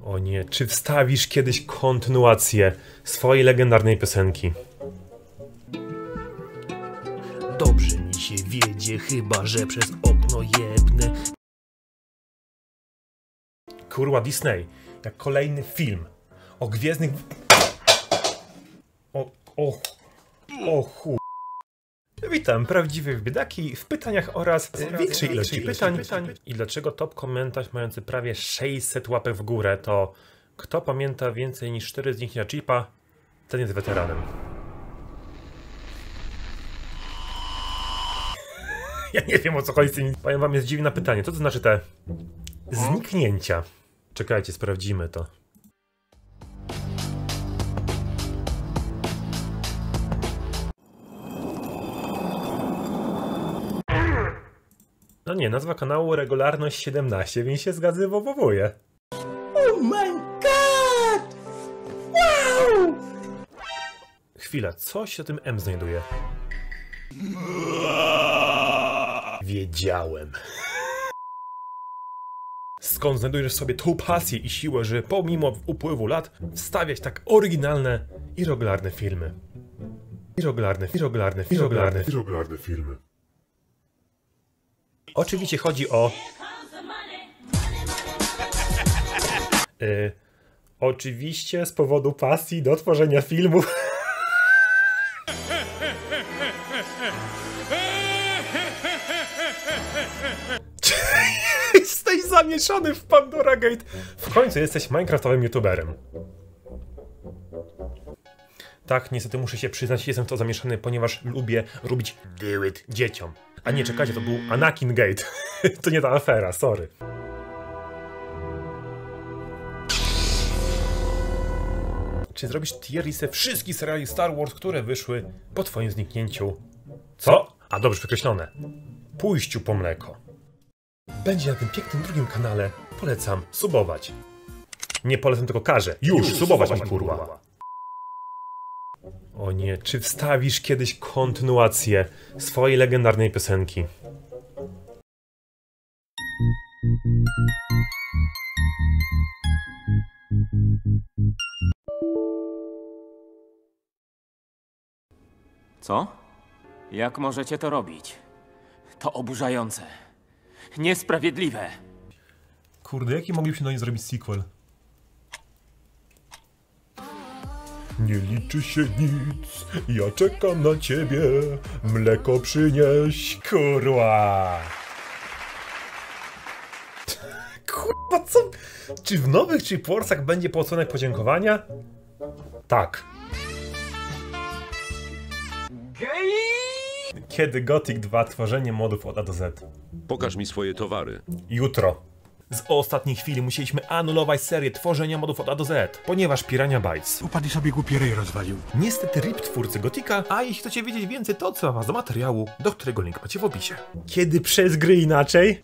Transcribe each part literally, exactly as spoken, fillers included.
O nie, czy wstawisz kiedyś kontynuację swojej legendarnej piosenki? Dobrze mi się wiedzie, chyba że przez okno jebnę. Kurwa, Disney, jak kolejny film o gwiezdnych... O, o, o chu... Witam, prawdziwych biedaki w pytaniach oraz większej ilości pytań. pytań. I dlaczego top komentarz mający prawie sześćset łapek w górę to kto pamięta więcej niż cztery zniknięcia chipa, ten jest weteranem. Ja nie wiem, o co chodzi z tym. Powiem wam, jest dziwne pytanie. Co to znaczy te zniknięcia? Czekajcie, sprawdzimy to. No nie, nazwa kanału Regularność siedemnaście, więc się zgadzywowuje. Oh my god! Wow! Chwila, co się tym M znajduje? Wiedziałem. Skąd znajdujesz sobie tą pasję i siłę, że pomimo upływu lat wstawiać tak oryginalne i regularne filmy? I regularne, i regularne, i regularne, i regularne filmy. Oczywiście chodzi o... Yy, oczywiście z powodu pasji do tworzenia filmów. Jesteś zamieszany w Pandora Gate. W końcu jesteś minecraftowym youtuberem. Tak, niestety muszę się przyznać, jestem w to zamieszany, ponieważ lubię robić do it dzieciom. A nie, czekajcie, to był Anakin Gate. To nie ta afera, sorry. Czy zrobisz tier listę wszystkich seriali Star Wars, które wyszły po twoim zniknięciu? Co? A dobrze przekreślone. Pójściu po mleko. Będzie na tym pięknym drugim kanale. Polecam subować. Nie polecam, tylko każę. Już, Już subować mi kurwa. O nie, czy wstawisz kiedyś kontynuację swojej legendarnej piosenki? Co? Jak możecie to robić? To oburzające. Niesprawiedliwe. Kurde, jaki moglibyśmy do niej zrobić sequel? Nie liczy się nic, ja czekam na ciebie, mleko przynieś, kurwa. Kurwa, co? Czy w nowych Chip Warsach będzie płaconek podziękowania? Tak. Kiedy Gothic dwa tworzenie modów od A do Z? Pokaż mi swoje towary. Jutro. Z ostatniej chwili musieliśmy anulować serię tworzenia modów od A do Z, ponieważ Piranha Bytes upadł i sobie głupi rej rozwalił. Niestety R I P twórcy Gothica, a jeśli chcecie wiedzieć więcej, to co was do materiału, do którego link macie w opisie. Kiedy przez gry inaczej?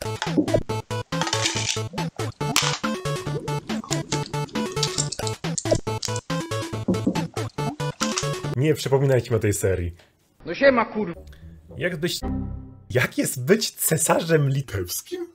Nie przypominajcie mi o tej serii. No siema kur... Jak być... Jak jest być cesarzem litewskim?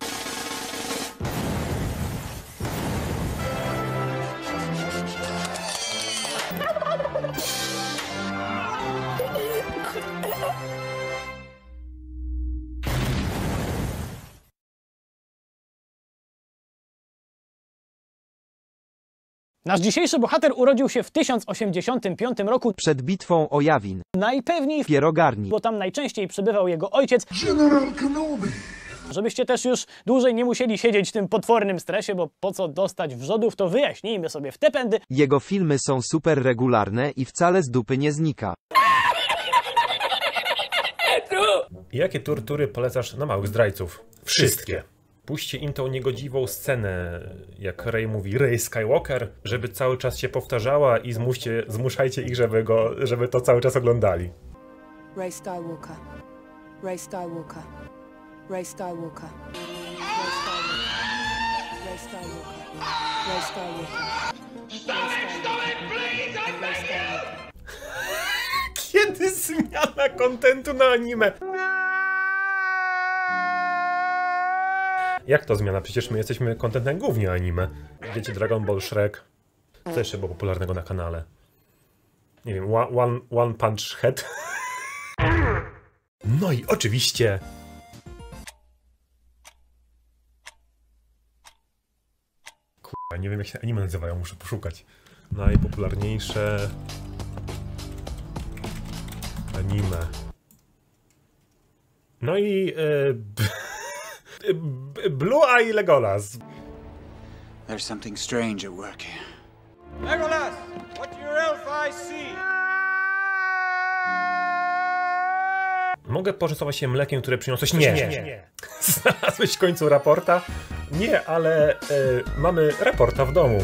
Nasz dzisiejszy bohater urodził się w tysiąc osiemdziesiątym piątym roku przed bitwą o Yavin. Najpewniej w Pierogarni, bo tam najczęściej przebywał jego ojciec. General Kenobi. Żebyście też już dłużej nie musieli siedzieć w tym potwornym stresie, bo po co dostać wrzodów, to wyjaśnijmy sobie w te pędy. Jego filmy są super regularne i wcale z dupy nie znika. Jakie tortury polecasz na małych zdrajców? Wszystkie. Puśćcie im tą niegodziwą scenę, jak Rey mówi Rey Skywalker, żeby cały czas się powtarzała i zmuście, zmuszajcie ich, żeby, go, żeby to cały czas oglądali. Rey Skywalker. Rey Skywalker. Rey Skywalker. Rey Skywalker. Rey Skywalker. Kiedy zmiana kontentu na anime? Jak to zmiana? Przecież my jesteśmy kontentem głównie anime. wiecie, Dragon Ball, Shrek. Co jeszcze było popularnego na kanale? Nie wiem, One, one, one Punch Head. No i oczywiście... Kurwa, nie wiem jak się anime nazywają, muszę poszukać. Najpopularniejsze... anime. No i... E, Blue Eye Legolas. There's something strange at work here. Legolas, what do your elf eyes see? Mogę poczęstować się mlekiem, które przyniosłeś? Nie. nie. nie. Znalazłeś w końcu raporta? Nie, ale e, mamy raporta w domu.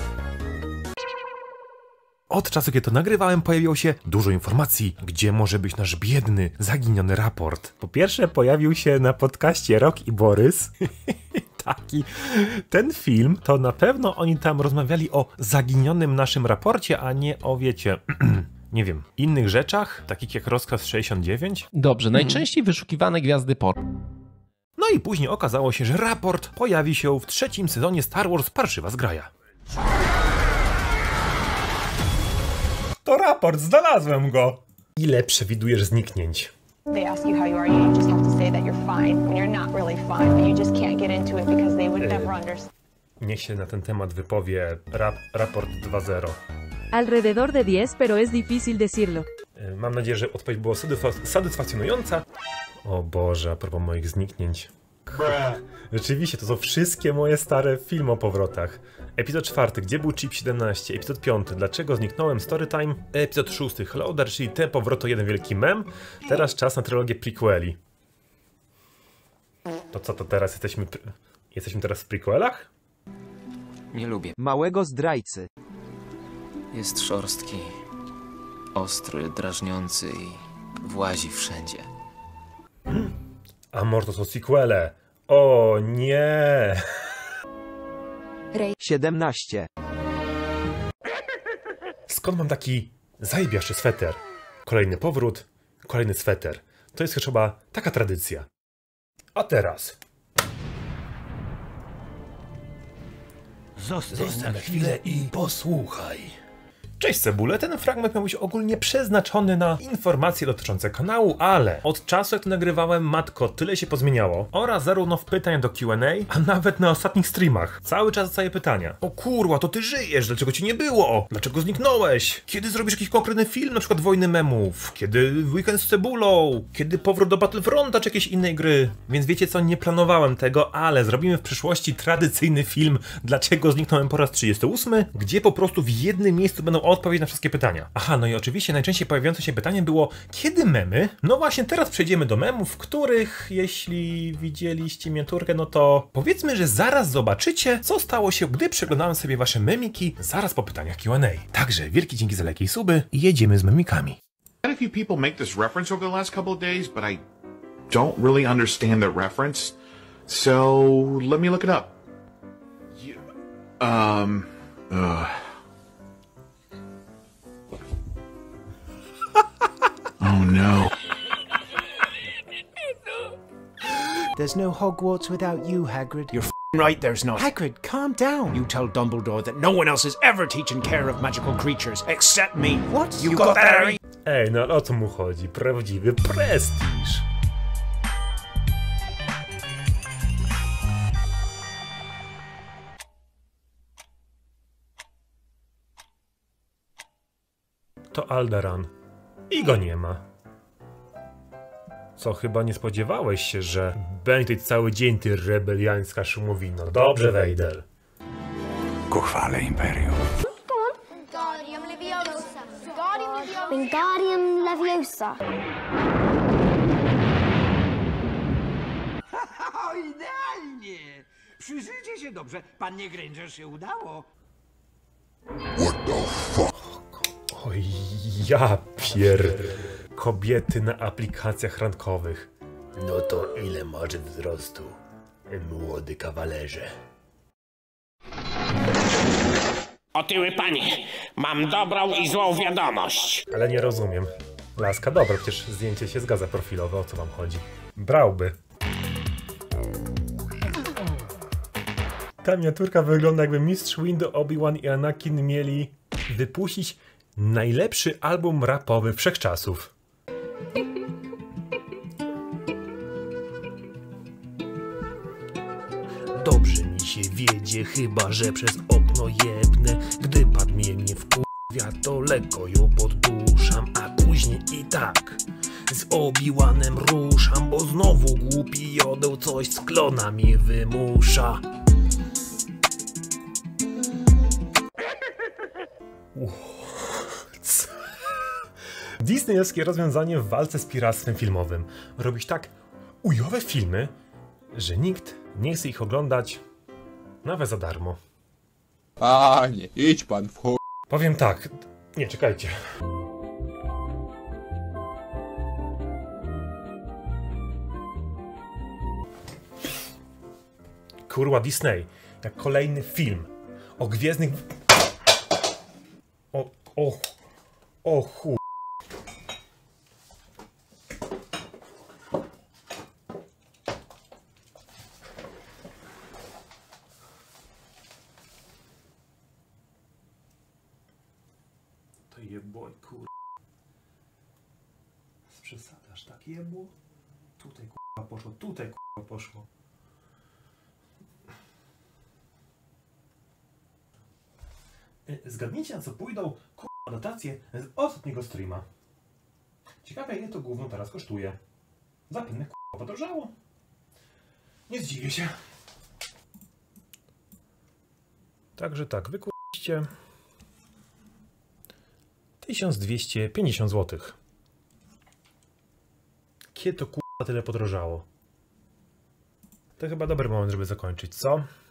Od czasu, kiedy to nagrywałem, pojawiło się dużo informacji, gdzie może być nasz biedny, zaginiony raport. Po pierwsze, pojawił się na podcaście Rok i Borys. Taki. Ten film, to na pewno oni tam rozmawiali o zaginionym naszym raporcie, a nie o, wiecie... nie wiem, innych rzeczach, takich jak rozkaz sześćdziesiąt dziewięć? Dobrze, najczęściej wyszukiwane gwiazdy porno. No i później okazało się, że raport pojawi się w trzecim sezonie Star Wars Parszywa zgraja. To raport, znalazłem go! Ile przewidujesz zniknięć? They ask you how you are, you just have to say that you're fine when you're not really fine, but you just can't get into it because they would never understand. Niech się na ten temat wypowie rap, raport dwa zero. Alrededor de diez, pero es difícil decirlo. Mam nadzieję, że odpowiedź była satysfakcjonująca. O Boże, a propos moich zniknięć. Rzeczywiście, to są wszystkie moje stare filmy o powrotach. Epizod czwarty, gdzie był Chip siedemnaście? Epizod piąty, dlaczego zniknąłem? Storytime. Epizod szósty, Helloder, czyli te powroty, jeden wielki mem. Teraz czas na trylogię prequeli. To co, to teraz jesteśmy... Jesteśmy teraz w prequelach? Nie lubię. Małego zdrajcy. Jest szorstki, ostry, drażniący i włazi wszędzie. A może to są sequele? O nie! siedemnaście. Skąd mam taki zajebiaszczy sweter? Kolejny powrót, kolejny sweter. To jest chyba taka tradycja. A teraz... Zostań na chwilę i posłuchaj. Cześć Cebule, ten fragment miał być ogólnie przeznaczony na informacje dotyczące kanału, ale od czasu jak to nagrywałem, matko, tyle się pozmieniało. Oraz zarówno w pytań do Q and A, a nawet na ostatnich streamach. Cały czas zadaję pytania. O kurwa, to ty żyjesz, dlaczego ci nie było? Dlaczego zniknąłeś? Kiedy zrobisz jakiś konkretny film, na przykład Wojny Memów? Kiedy Weekend z Cebulą? Kiedy powrót do Battlefronta czy jakiejś innej gry? Więc wiecie co, nie planowałem tego, ale zrobimy w przyszłości tradycyjny film Dlaczego zniknąłem po raz trzydziesty ósmy, gdzie po prostu w jednym miejscu będą odpowiedź na wszystkie pytania. Aha, no i oczywiście najczęściej pojawiające się pytanie było, kiedy memy? No właśnie teraz przejdziemy do memów, których, jeśli widzieliście miniaturkę, no to powiedzmy, że zaraz zobaczycie, co stało się, gdy przeglądałem sobie wasze memiki zaraz po pytaniach Q and A. Także wielkie dzięki za lajki i suby i jedziemy z memikami. Quite a few people make this reference over the last couple of days, but I don't really understand the reference, so let me look it up. You, um, uh. Oh no. There's no Hogwarts without you, Hagrid. You're f***ing right, there's not. Hagrid, calm down. You tell Dumbledore that no one else is ever taking care of magical creatures except me. What? You, you got, got that, Harry? Ej, no ale o co mu chodzi? Prawdziwy prestiż. To Alderaan. I go nie ma. Co, chyba nie spodziewałeś się, że będzie cały dzień ty rebeliańska szumowino. Dobrze, Vader. Ku chwale Imperium. Wingardium Leviosa. Wingardium Leviosa. O, idealnie! Przyjrzyjcie się dobrze, pannie Granger się udało. What the fuck? Oj, ja pier... Kobiety na aplikacjach randkowych. No to ile masz wzrostu, młody kawalerze? Otyły panie, mam dobrą i złą wiadomość. Ale nie rozumiem. Laska, dobra, przecież zdjęcie się zgadza profilowe, o co wam chodzi? Brałby. Ta miniaturka wygląda, jakby mistrz Windu, Obi-Wan i Anakin mieli wypuścić najlepszy album rapowy wszechczasów. Dobrze mi się wiedzie, chyba że przez okno jebnę. Gdy pad mnie nie wkurwia, to lekko ją podduszam, a później i tak z Obi-Wanem ruszam, bo znowu głupi jodeł coś z klona mi wymusza. Disneyowskie rozwiązanie w walce z piractwem filmowym. Robić tak ujowe filmy, że nikt nie chce ich oglądać nawet za darmo. Panie, idź pan w chuj. Powiem tak. Nie, czekajcie. Kurwa, Disney. Jak kolejny film o gwiezdnych... O... O... O chuj. To jebło, kur... Przesadasz, tak jebło? Tutaj kurwa poszło, tutaj kurwa poszło. Zgadnijcie, na co pójdą kurwa dotacje z ostatniego streama. Ciekawe, ile to gówno teraz kosztuje. Zapewne kurwa podrożało. Nie zdziwię się. Także tak, wykurzyście tysiąc dwieście pięćdziesiąt złotych. Kiedy to kurwa tyle podrożało? To chyba dobry moment, żeby zakończyć, co?